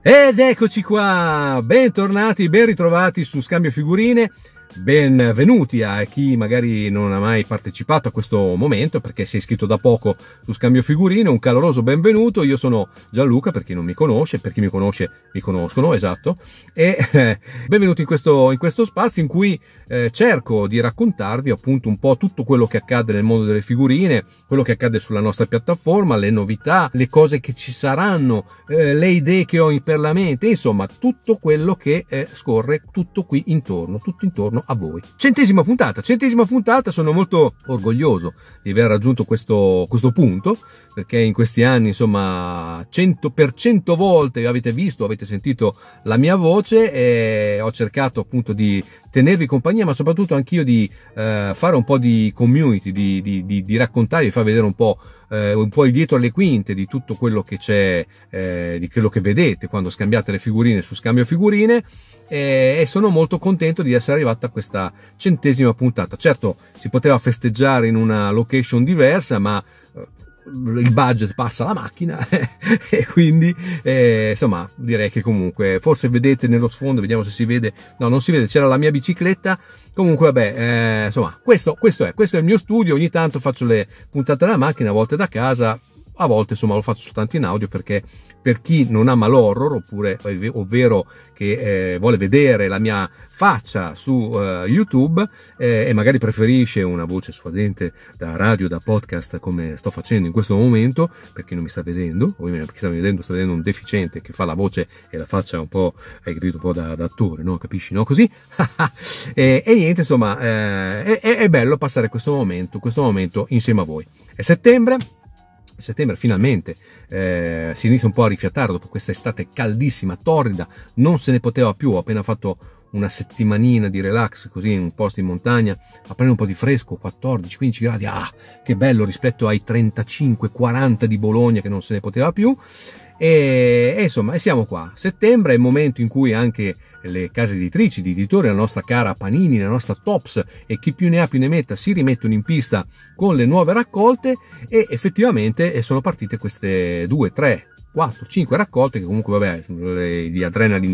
Ed eccoci qua, bentornati, ben ritrovati su Scambio Figurine, benvenuti a chi magari non ha mai partecipato a questo momento perché si è iscritto da poco su Scambio Figurine, un caloroso benvenuto. Io sono Gianluca, per chi non mi conosce, per chi mi conosce mi conoscono, esatto, e benvenuti in questo spazio in cui cerco di raccontarvi appunto un po' tutto quello che accade nel mondo delle figurine, quello che accade sulla nostra piattaforma, le novità, le cose che ci saranno, le idee che ho per la mente, insomma tutto quello che scorre tutto qui intorno, tutto intorno a voi. Centesima puntata, sono molto orgoglioso di aver raggiunto questo punto, perché in questi anni insomma 100 volte avete visto, avete sentito la mia voce e ho cercato appunto di tenervi compagnia, ma soprattutto anch'io di fare un po' di community, di raccontare, di far vedere un po' il dietro le quinte di tutto quello che c'è, di quello che vedete quando scambiate le figurine su Scambio Figurine, e sono molto contento di essere arrivato a questa 100ª puntata. Certo, si poteva festeggiare in una location diversa, ma il budget passa la macchina e quindi insomma direi che comunque forse vedete nello sfondo, vediamo se si vede, no non si vede, c'era la mia bicicletta. Comunque vabbè, insomma questo è il mio studio. Ogni tanto faccio le puntate dalla macchina, a volte da casa, a volte insomma lo faccio soltanto in audio, perché per chi non ama l'horror, ovvero che vuole vedere la mia faccia su YouTube e magari preferisce una voce suadente da radio, da podcast, come sto facendo in questo momento, per chi non mi sta vedendo, ovviamente per chi sta vedendo un deficiente che fa la voce e la faccia un po', hai capito, un po' da attore, no? Capisci, no? Così e niente, insomma è bello passare questo momento insieme a voi. È settembre finalmente si inizia un po' a rifiatare dopo questa estate caldissima, torrida, non se ne poteva più. Ho appena fatto una settimanina di relax così in un posto in montagna a prendere un po' di fresco, 14-15 gradi, che bello rispetto ai 35-40 di Bologna, che non se ne poteva più. E insomma, e siamo qua. Settembre è il momento in cui anche le case editrici, di editori, la nostra cara Panini, la nostra Tops e chi più ne ha più ne metta si rimettono in pista con le nuove raccolte, e effettivamente sono partite queste 2, 3, 4, 5 raccolte che comunque vabbè, di Adrenaline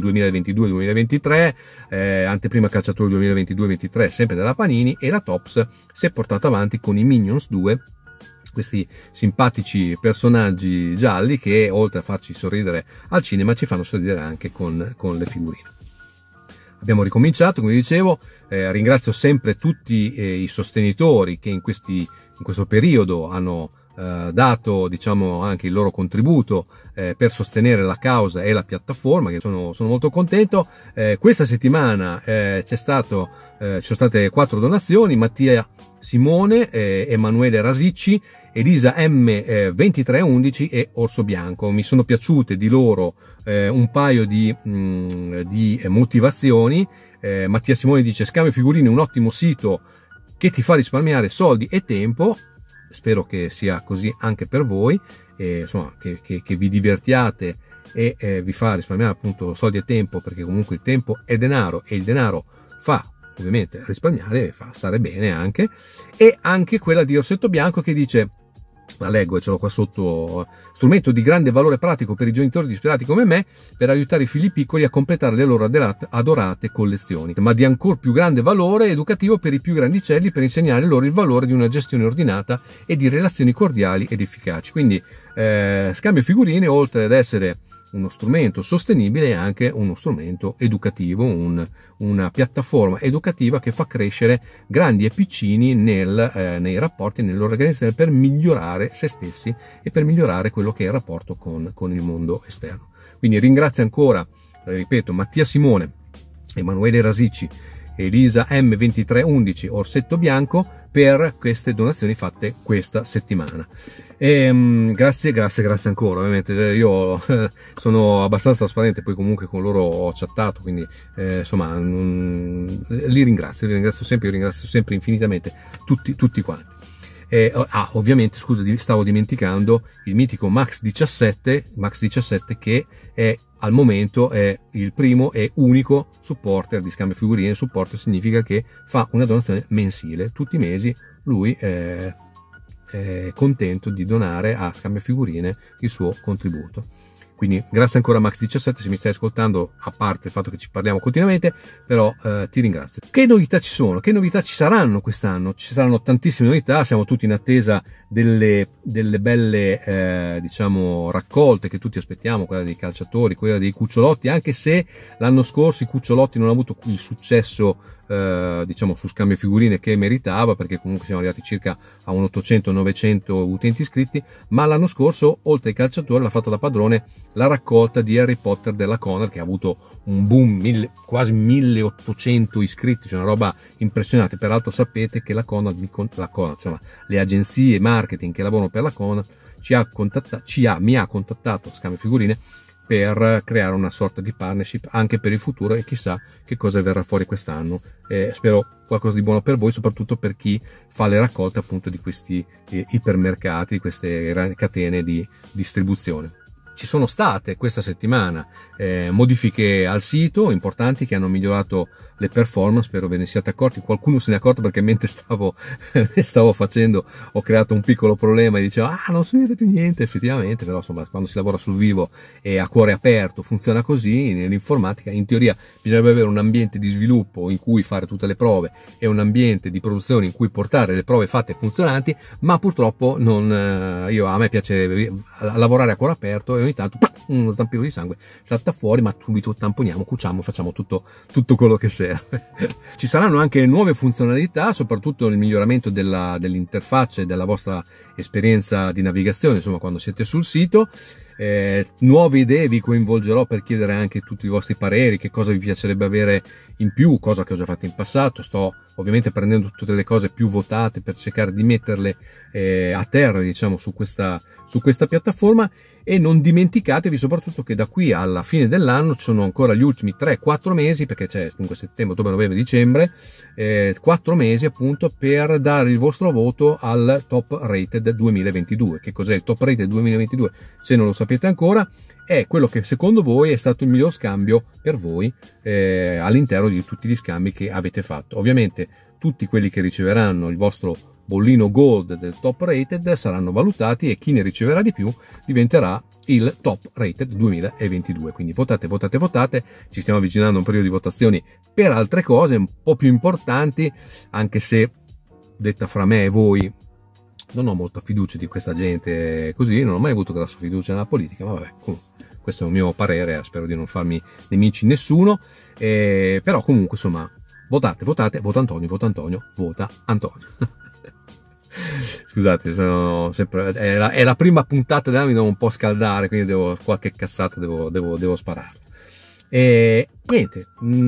2022-2023, anteprima calciatori 2022-2023 sempre della Panini, e la Tops si è portata avanti con i Minions 2, questi simpatici personaggi gialli che oltre a farci sorridere al cinema ci fanno sorridere anche con le figurine. Abbiamo ricominciato, come dicevo, ringrazio sempre tutti i sostenitori che in questo periodo hanno dato, diciamo, anche il loro contributo per sostenere la causa e la piattaforma, che sono molto contento. Questa settimana ci sono state 4 donazioni: Mattia Simone, Emanuele Rasicci, Elisa M2311 e Orso Bianco. Mi sono piaciute di loro un paio di motivazioni. Mattia Simone dice: Scambio Figurine è un ottimo sito che ti fa risparmiare soldi e tempo. Spero che sia così anche per voi, insomma che vi divertiate e vi fa risparmiare appunto soldi e tempo, perché comunque il tempo è denaro e il denaro fa ovviamente risparmiare, fa stare bene anche. E anche quella di Orsetto Bianco che dice, la leggo e ce l'ho qua sotto: strumento di grande valore pratico per i genitori disperati come me per aiutare i figli piccoli a completare le loro adorate collezioni, ma di ancor più grande valore educativo per i più grandicelli, per insegnare loro il valore di una gestione ordinata e di relazioni cordiali ed efficaci. Quindi Scambio Figurine, oltre ad essere uno strumento sostenibile, è anche uno strumento educativo, una piattaforma educativa che fa crescere grandi e piccini nei rapporti, nell'organizzazione, per migliorare se stessi e per migliorare quello che è il rapporto con il mondo esterno. Quindi ringrazio ancora, ripeto, Mattia Simone, Emanuele Rasicci, Elisa M2311, Orsetto Bianco, per queste donazioni fatte questa settimana. Grazie ancora. Ovviamente io sono abbastanza trasparente, poi comunque con loro ho chattato, quindi insomma li ringrazio sempre infinitamente tutti quanti. Ovviamente, scusa, stavo dimenticando il mitico Max 17 che è al momento è il primo e unico supporter di Scambio Figurine. Supporter significa che fa una donazione mensile, tutti i mesi lui è contento di donare a Scambio Figurine il suo contributo. Quindi grazie ancora Max17 se mi stai ascoltando, a parte il fatto che ci parliamo continuamente, però ti ringrazio. Che novità ci sono? Che novità ci saranno quest'anno? Ci saranno tantissime novità, siamo tutti in attesa delle belle diciamo raccolte che tutti aspettiamo, quella dei calciatori, quella dei cucciolotti, anche se l'anno scorso i cucciolotti non hanno avuto il successo diciamo su scambio figurine che meritava, perché comunque siamo arrivati circa a un 800-900 utenti iscritti, ma l'anno scorso oltre ai calciatori l'ha fatto da padrone la raccolta di Harry Potter della Conad, che ha avuto un boom, quasi 1800 iscritti, cioè una roba impressionante. Peraltro sapete che la Conad, insomma le agenzie marketing che lavorano per la Conad mi ha contattato Scambio Figurine per creare una sorta di partnership anche per il futuro, e chissà che cosa verrà fuori quest'anno. Spero qualcosa di buono per voi, soprattutto per chi fa le raccolte appunto di questi ipermercati, queste catene di distribuzione. Ci sono state questa settimana modifiche al sito importanti che hanno migliorato le performance, spero ve ne siate accorti. Qualcuno se ne è accorto perché mentre stavo facendo ho creato un piccolo problema e dicevo non si vede più niente, effettivamente, però insomma quando si lavora sul vivo e a cuore aperto funziona così. Nell'informatica in teoria bisognerebbe avere un ambiente di sviluppo in cui fare tutte le prove e un ambiente di produzione in cui portare le prove fatte funzionanti, ma purtroppo a me piace lavorare a cuore aperto e ogni tanto uno zampino di sangue salta fuori, ma subito tamponiamo, cuciamo, facciamo tutto quello che serve. Ci saranno anche nuove funzionalità, soprattutto il miglioramento dell'interfaccia e della vostra esperienza di navigazione, insomma quando siete sul sito. Nuove idee vi coinvolgerò per chiedere anche tutti i vostri pareri, che cosa vi piacerebbe avere in più, cosa che ho già fatto in passato. Sto ovviamente prendendo tutte le cose più votate per cercare di metterle a terra, diciamo, su questa piattaforma. E non dimenticatevi soprattutto che da qui alla fine dell'anno ci sono ancora gli ultimi 3-4 mesi, perché c'è comunque settembre, ottobre, novembre, dicembre, 4 mesi appunto per dare il vostro voto al Top Rated 2022. Che cos'è il Top Rated 2022? Se non lo sapete ancora, è quello che secondo voi è stato il miglior scambio per voi all'interno di tutti gli scambi che avete fatto. Ovviamente tutti quelli che riceveranno il vostro bollino gold del Top Rated saranno valutati, e chi ne riceverà di più diventerà il Top Rated 2022. Quindi votate, ci stiamo avvicinando a un periodo di votazioni per altre cose un po' più importanti, anche se, detta fra me e voi, non ho molta fiducia di questa gente così, non ho mai avuto grossa fiducia nella politica, ma vabbè, comunque questo è il mio parere, spero di non farmi nemici nessuno, però comunque insomma votate, vota Antonio, vota Antonio. Scusate, sono sempre, è la prima puntata dell'anno, mi devo un po' scaldare, quindi qualche cazzata devo sparare. E niente,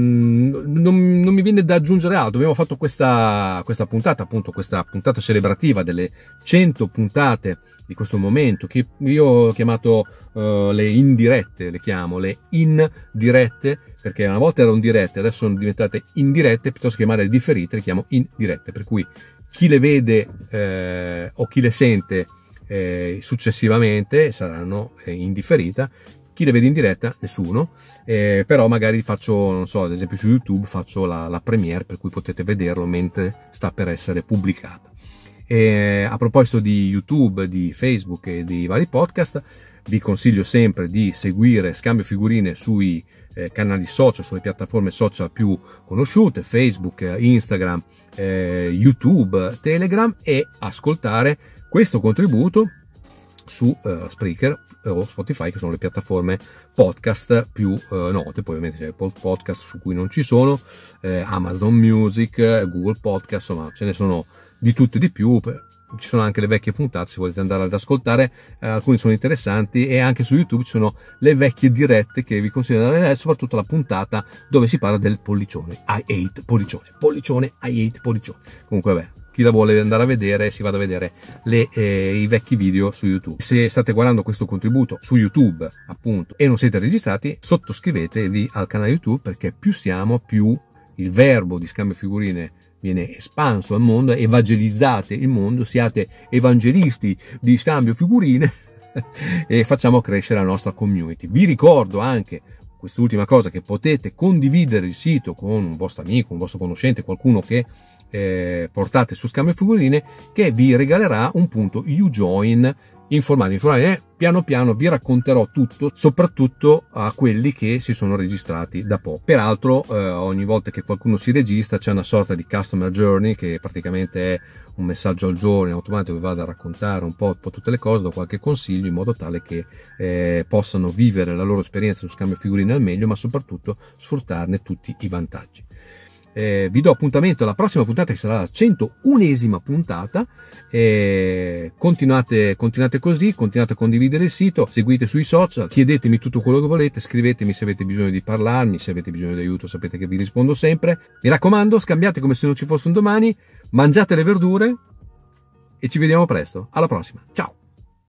non mi viene da aggiungere altro. Abbiamo fatto questa puntata, appunto questa puntata celebrativa delle 100 puntate di questo momento, che io ho chiamato le indirette, le chiamo le indirette, perché una volta erano dirette, adesso sono diventate indirette, piuttosto che chiamare differite, le chiamo indirette, per cui chi le vede o chi le sente successivamente saranno in differita, chi le vede in diretta nessuno, però magari faccio, non so, ad esempio su YouTube faccio la premiere, per cui potete vederlo mentre sta per essere pubblicata. A proposito di YouTube, di Facebook e di vari podcast, vi consiglio sempre di seguire Scambio Figurine sui canali social, sulle piattaforme social più conosciute, Facebook, Instagram, YouTube, Telegram, e ascoltare questo contributo su Spreaker o Spotify, che sono le piattaforme podcast più note. Poi ovviamente c'è il podcast su cui non ci sono, Amazon Music, Google Podcast, insomma ce ne sono di tutte di più. Ci sono anche le vecchie puntate, se volete andare ad ascoltare, alcune sono interessanti, e anche su YouTube ci sono le vecchie dirette che vi consiglio di andare, soprattutto la puntata dove si parla del pollicione. I hate pollicione, I hate pollicione. Comunque vabbè, chi la vuole andare a vedere si vada a vedere i vecchi video su YouTube. Se state guardando questo contributo su YouTube appunto e non siete registrati, sottoscrivetevi al canale YouTube, perché più siamo, più il verbo di Scambio Figurine viene espanso al mondo, evangelizzate il mondo, siate evangelisti di Scambio Figurine e facciamo crescere la nostra community. Vi ricordo anche quest'ultima cosa, che potete condividere il sito con un vostro amico, un vostro conoscente, qualcuno che portate su Scambio Figurine, che vi regalerà un punto Ujoin informati. Piano piano vi racconterò tutto, soprattutto a quelli che si sono registrati da poco. Peraltro ogni volta che qualcuno si registra c'è una sorta di customer journey, che praticamente è un messaggio al giorno in automatico che vada a raccontare un po' tutte le cose, do qualche consiglio in modo tale che possano vivere la loro esperienza su scambio figurine al meglio, ma soprattutto sfruttarne tutti i vantaggi. Vi do appuntamento alla prossima puntata, che sarà la 101esima puntata. Continuate così, continuate a condividere il sito, seguite sui social, chiedetemi tutto quello che volete, scrivetemi se avete bisogno di parlarmi, se avete bisogno di aiuto sapete che vi rispondo sempre. Mi raccomando, scambiate come se non ci fosse un domani, mangiate le verdure e ci vediamo presto. Alla prossima, ciao!